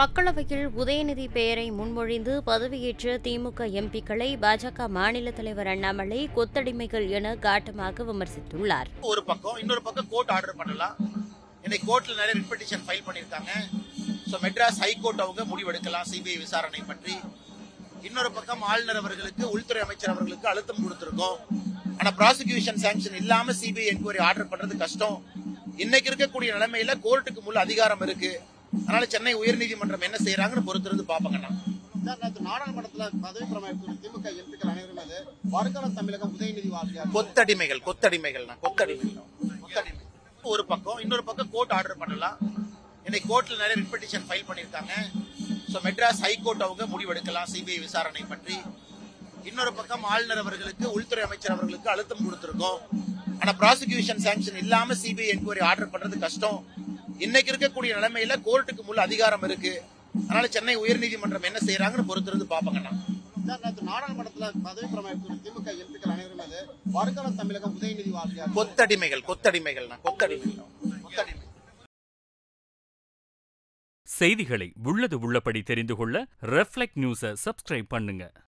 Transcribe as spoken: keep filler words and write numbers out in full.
மக்களவையில் உதயநிதி பெயரை முன்மொழிந்து பதவியேற்ற திமுக எம்பிக்களை பாஜக மாநில தலைவர் அண்ணாமலை கொத்தடிமைகள் என காட்டமாக விமர்சித்துள்ளார். ஒரு பக்கம் இன்னொரு பக்கம் கோர்ட் ஆர்டர் பண்ணலாம். இன்னைக்கு கோர்ட்ல நிறைய ரிட் பெட்டிஷன் ஃபைல் பண்ணிருக்காங்க. சோ மெட்ராஸ் ஹைகோர்ட் அவங்க முடிவெடுக்கலாம் சிபிஐ விசாரணை பற்றி. இன்னொரு பக்கம் ஆளுநர் அவர்களுக்கு உள்துறை அமைச்சர் அவர்களுக்கு அழுத்தம் கொடுத்திருக்கோம். ஆனா ப்ராசிக்யூஷன் சாங்ஷன் இல்லாம சிபிஐ என்கொயரி ஆர்டர் பண்றது கஷ்டம். இன்னைக்கு இருக்கக்கூடிய நிலைமையில கோர்ட்டுக்கு முழு அதிகாரம் இருக்கு. அதனால சென்னை உயர்நீதிமன்றம் என்ன செய்யறாங்கன்னு பொறுத்திருந்து பாப்பாங்கண்ணா. நாடாளுமன்றத்துல பதவி பிரமாணம் திமுக எம்பிக்கள் அனைவரும் அது வருங்கால தமிழகம் உதயநிதி வாசியார் கொத்தடிமைகள் கொத்தடிமைகள் கொத்தடிமைகள் கொத்தடிமை ஒரு பக்கம் இன்னொரு பக்கம் கோர்ட் ஆர்டர் பண்ணலாம். இன்னைக்கு கோர்ட்ல நிறைய ரிட் பெட்டிஷன் ஃபைல் பண்ணிருக்காங்க. சோ மெட்ராஸ் ஹைகோர்ட் அவங்க முடிவெடுக்கலாம் சிபிஐ விசாரணை பற்றி. இன்னொரு பக்கம் ஆளுநர் அவர்களுக்கு உள்துறை அமைச்சர் அவர்களுக்கு அழுத்தம் கொடுத்திருக்கோம். ஆனா ப்ராசிக்யூஷன் சாங்ஷன் இல்லாம சிபிஐ என்கொயரி ஆர்டர் பண்றது கஷ்டம். இன்னைக்கு இருக்கக்கூடிய நிலைமையில கோர்ட்டுக்கு முழு அதிகாரம் இருக்கு. அதனால சென்னை உயர்நீதிமன்றம் என்ன செய்யறாங்கன்னு பொறுத்திருந்து பாப்பாங்கண்ணா. நாடாளுமன்றத்துல பதவி பிரமாணம் திமுக எம்பிக்கள் அனைவரும் அது வருங்கால தமிழகம் உதயநிதி வாசியார் கொத்தடிமைகள் கொத்தடிமைகள் கொத்தடிமைகள் கொத்தடிமை. செய்திகளை உள்ளது உள்ளபடி தெரிந்து கொள்ள ரெஃப்ளெக்ட் நியூஸை சப்ஸ்கிரைப் பண்ணுங்க.